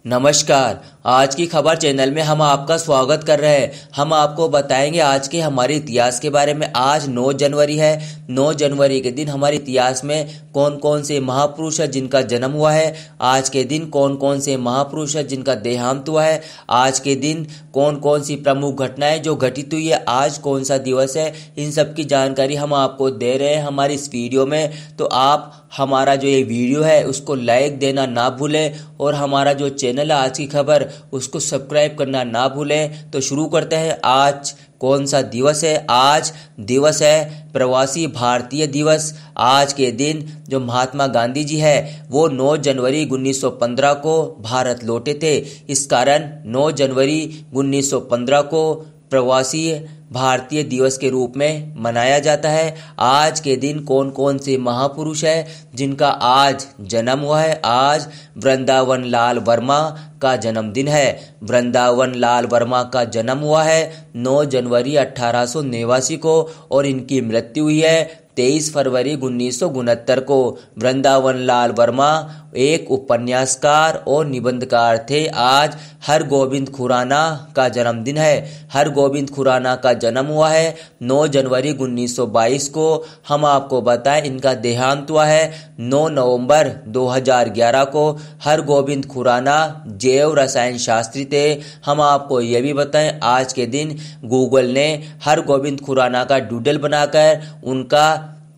नमस्कार। आज की खबर चैनल में हम आपका स्वागत कर रहे हैं। हम आपको बताएंगे आज के हमारे इतिहास के बारे में। आज 9 जनवरी है। 9 जनवरी के दिन हमारे इतिहास में कौन कौन से महापुरुष है जिनका जन्म हुआ है। आज के दिन कौन कौन से महापुरुष है जिनका देहांत हुआ है। आज के दिन कौन कौन सी प्रमुख घटनाएं जो घटित हुई है। आज कौन सा दिवस है, इन सब की जानकारी हम आपको दे रहे हैं हमारी इस वीडियो में। तो आप हमारा जो ये वीडियो है उसको लाइक देना ना भूलें और हमारा जो चैनल है आज की खबर उसको सब्सक्राइब करना ना भूलें। तो शुरू करते हैं। आज कौन सा दिवस है? आज दिवस है प्रवासी भारतीय दिवस। आज के दिन जो महात्मा गांधी जी है वो 9 जनवरी 1915 को भारत लौटे थे। इस कारण 9 जनवरी 1915 को प्रवासी भारतीय दिवस के रूप में मनाया जाता है। आज के दिन कौन कौन से महापुरुष है जिनका आज जन्म हुआ है। आज वृंदावन लाल वर्मा का जन्मदिन है। वृंदावन लाल वर्मा का जन्म हुआ है 9 जनवरी 1889 को और इनकी मृत्यु हुई है 23 फरवरी 1969 को। वृंदावन लाल वर्मा एक उपन्यासकार और निबंधकार थे। आज हरगोबिंद खुराना का जन्मदिन है। हरगोबिंद खुराना का जन्म हुआ है 9 जनवरी 1922 को। हम आपको बताएं इनका देहांत हुआ है 9 नवंबर 2011 को। हरगोबिंद खुराना जैव रसायन शास्त्री थे। हम आपको यह भी बताएं आज के दिन गूगल ने हरगोबिंद खुराना का डूडल बनाकर उनका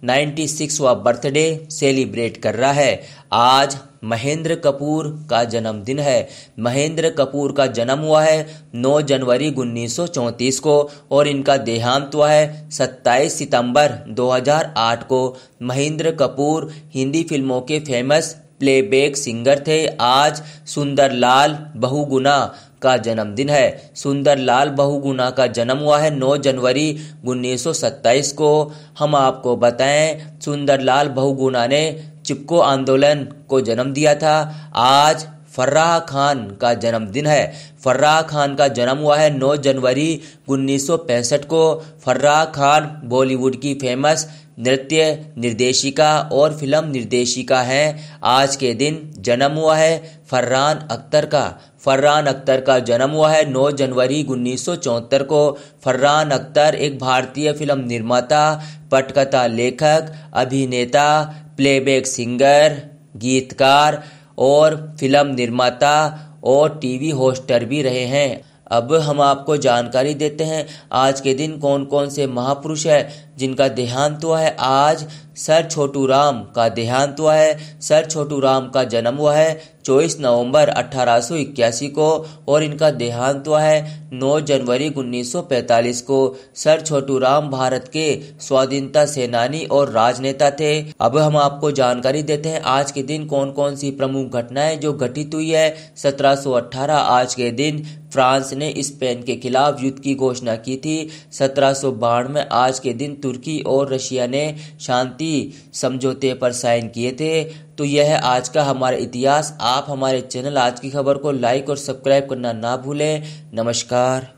96वां बर्थडे सेलिब्रेट कर रहा है। आज महेंद्र कपूर का जन्मदिन है। महेंद्र कपूर का जन्म हुआ है 9 जनवरी 1934 को और इनका देहांत हुआ है 27 सितंबर 2008 को। महेंद्र कपूर हिंदी फिल्मों के फेमस प्लेबैक सिंगर थे। आज सुंदरलाल बहुगुणा का जन्मदिन है। सुंदरलाल बहुगुणा का जन्म हुआ है 9 जनवरी 1927 को। हम आपको बताएं सुंदरलाल बहुगुणा ने चिपको आंदोलन को जन्म दिया था। आज फर्राह खान का जन्मदिन है। फर्राह खान का जन्म हुआ है 9 जनवरी 1965 को। फर्राह खान बॉलीवुड की फेमस नृत्य निर्देशिका और फिल्म निर्देशिका हैं। आज के दिन जन्म हुआ है फरहान अख्तर का। फरहान अख्तर का जन्म हुआ है 9 जनवरी 1974 को। फरहान अख्तर एक भारतीय फिल्म निर्माता, पटकथा लेखक, अभिनेता, प्लेबैक सिंगर, गीतकार और फिल्म निर्माता और टीवी होस्टर भी रहे हैं। अब हम आपको जानकारी देते हैं आज के दिन कौन कौन से महापुरुष है जिनका देहांत हुआ है। आज सर छोटूराम का देहांत हुआ है। सर छोटूराम का जन्म हुआ है 24 नवंबर 1881 को और इनका देहांत हुआ है 9 जनवरी 1945 को। सर छोटूराम भारत के स्वाधीनता सेनानी और राजनेता थे। अब हम आपको जानकारी देते हैं आज के दिन कौन कौन सी प्रमुख घटनाएं जो घटित हुई है। 1718 आज के दिन फ्रांस ने स्पेन के खिलाफ युद्ध की घोषणा की थी। 1792 में आज के दिन तुर्की और रशिया ने शांति समझौते पर साइन किए थे। तो यह है आज का हमारा इतिहास। आप हमारे चैनल आज की खबर को लाइक और सब्सक्राइब करना ना भूलें। नमस्कार।